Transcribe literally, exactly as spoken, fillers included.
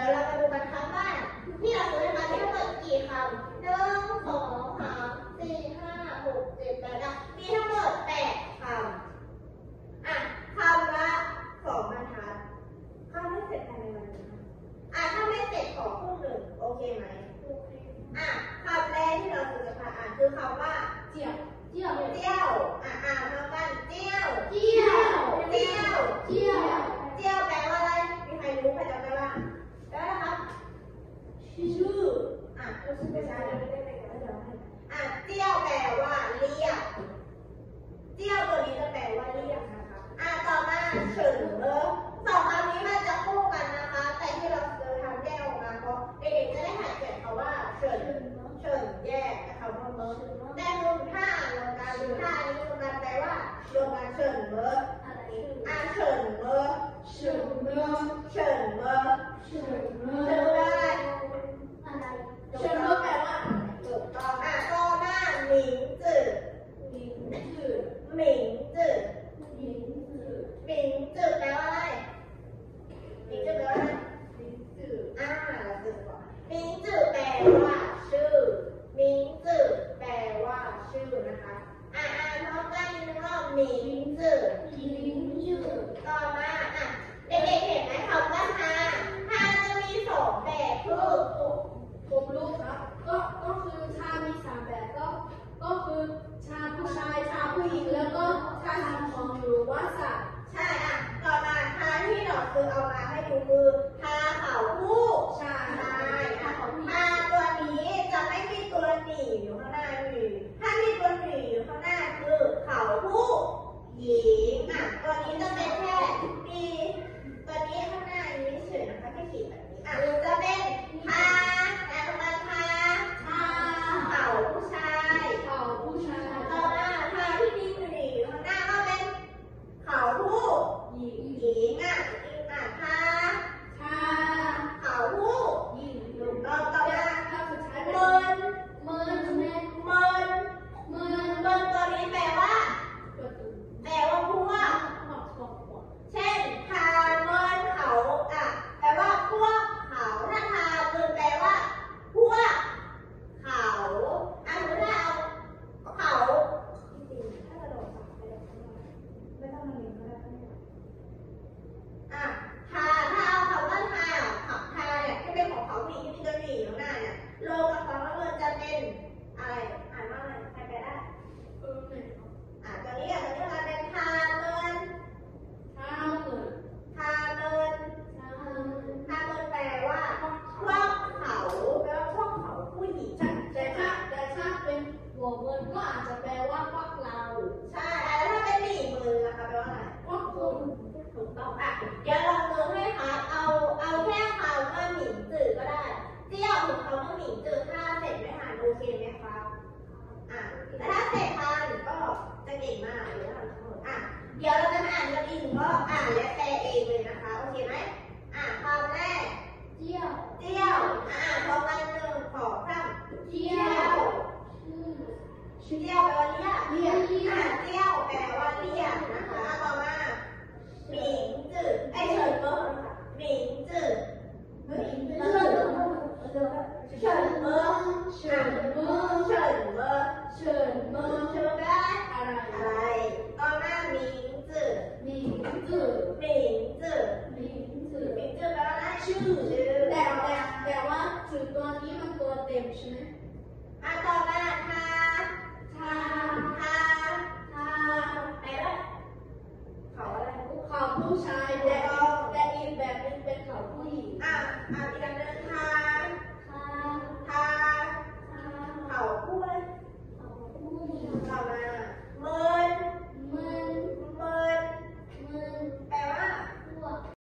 ยวเรามาดูกันครับว่าที่เราซื้อมามีทั้งหมดกี่คำหนึ่งสองสามสี่ห้าหกเจ็ดแปดมีทั้งหมดแปดคำอ่ะคำละสองบรรทัดคำไม่เสร็จภายในวันนี้อ่ะถ้าไม่เสร็จขอครึ่งหนึ่งโอเคไหมโอเคอ่ะคำแรกที่เราซื้อจะอ่านคือคำว่าเจียวเจียวเจียวอ่ะอ่านพร้อมกันเจียวเจียวเจียวเจียวเจียวแปลว่าอะไรมีใครรู้ใครจำได้บ้างได้แล้วครับชื่ออ่ะชื่อไม่ใช่เดี๋ยวไม่ได้ไม่ได้เดี๋ยวให้อ่ะเจียวแปลว่าเรียกเจียวตัวนี้จะแปลว่าเรียกนะคะอ่ะต่อมาเฉินเออสองคำนี้มันจะคู่กันนะคะแต่ที่เราเจอทำแยกออกมาเพราะเด็กๆจะได้หายเกลียดเขาว่าเฉินเฉินแยกนะคะเพราะเมื่อแต่รวมท่ารวมกันท่านี้รวมกันแปลว่ารวมกันเฉินเมื่ออ่ะเฉินเมื่อเฉินเมื่อเฉินเมื่อเฉินเมื่อเฉินเมื่ออะไรเฉินเมื่อแปลว่าถูกต้องอ่ะต่อมาหมิงจื่อหมิงจื่อหมิงจื่อหมิงจื่อหมิงจื่อแปลว่าอะไรหมิงจื่อแปลว่าอะไรหมิงจื่ออ่าเราจื่อก่อนหมิงจื่อแปลว่าชื่อหมิงจื่อแปลว่าชื่อนะคะอ่าอ่าพร้อมกันอีกหนึ่งรอบหมิงจื่อหมิงจื่อต่อมาอ่ะเด็กๆเห็นไหมคำว่าทาทาจะมีสองแบบคือผมรู้ครับก็ก็คือชามีสามแบบก็ก็คือชาผู้ชายชาผู้หญิงแล้วก็ชาสิ่งของหรือว่าสัตว์ใช่อ่ะต่อมาทาที่เราคือเอามาให้ดูคือทาเขาผู้ใช่ใช่อ่ะทาตัวนี้จะไม่มีตัวหนีอยู่ข้างหน้าหนีถ้ามีตัวหนีอยู่ข้างหน้าคือเขาผู้หญิงอ่ะตัวนี้จะเป็นแค่มีตัวนี้ข้างหน้านี้เฉยนะคะแค่ขีดแบบนี้อ่ะจะเป็นทาแต่ประมาณทาทาเขาผู้ชายเขาผู้ชายต่อมาทาที่มีตัวหนีอยู่ข้างหน้าก็เป็นเขาผู้หญิงหญิงอ่ะหญิงอ่ะทาชาเขาผู้หญิงถูกต้องต่อมาคำสุดท้ายเมินเมินแม่เมินเมินเมินตัวนี้แปลว่าประตูแปลว่าพวกขอบขอบขอบเช่นทาเมินเขาอ่ะแปลว่าพวกเขาถ้าทาเมินแปลว่าพวกเขาอ่ะสมมติถ้าเอาเขาจริงๆถ้ากระโดดสามไปเลยไม่ต้องมาเรียนก็ได้อ่ะทาถ้าเอาคำว่าทาขับทาเนี่ยที่เป็นของเขาหนีที่มีตัวหนีอยู่ข้างหน้าเนี่ยโลกับคำว่าเมินจะเป็นอะไรอ่านว่าอะไรใครแปลได้เออไหนอ่ะตัวนี้อ่ะตัวนี้มาเป็นทาเมินทาเมินทาเมินทาเมินทาเมินแปลว่าพวกเขาแปลว่าพวกเขาผู้หญิงแต่ถ้าแต่ถ้าเป็นหัวเมินก็อาจจะแปลว่าพวกเราใช่แล้วถ้าเป็นหนีมือนะคะแปลว่าอะไรพวกคุณถูกต้องอ่ะเดี๋ยวลองดูให้คะเอาเอาแค่คำว่าหมิงจื่อก็ได้เจี้ยวถึงคำว่าหมิงจื่อถ้าเสร็จไม่ทันโอเคไหมครับอ่ะแต่ถ้าเสร็จทันก็จะเก่งมากเลยนะคะทั้งหมดอ่ะเดี๋ยวเราจะมาอ่านกันอีกหนึ่งรอบอ่านและแปลเองเลยนะคะโอเคไหมอ่ะคำแรกเจียวเจี้ยวอ่ะพร้อมกันหนึ่งสองสามเจียวเจี้ยวแปลว่าเรียกเรียกอ่ะเจี้ยวแปลว่าเรียกนะคะต่อมาหมิงจื่อไอเฉินเมินหมิงจื่อหมิงจื่อเฉินเมินเฉินเมินเฉินเมินเฉินเมินเฉินได้อะไรอะไรต่อมาหมิงจื่อหมิงจื่อหมิงจื่อหมิงจื่อหมิงจื่อแปลว่าอะไรชื่อชื่อแต่แต่แต่ว่าชื่อตัวนี้มันตัวเต็มใช่ไหมอ่ะต่อมาทาทาทาทาแปลว่าเขาอะไรเขาผู้ชายแต่แต่อีกแบบนึงเป็นเขาผู้หญิงอ่ะอ่ะอีกอันหนึ่งทา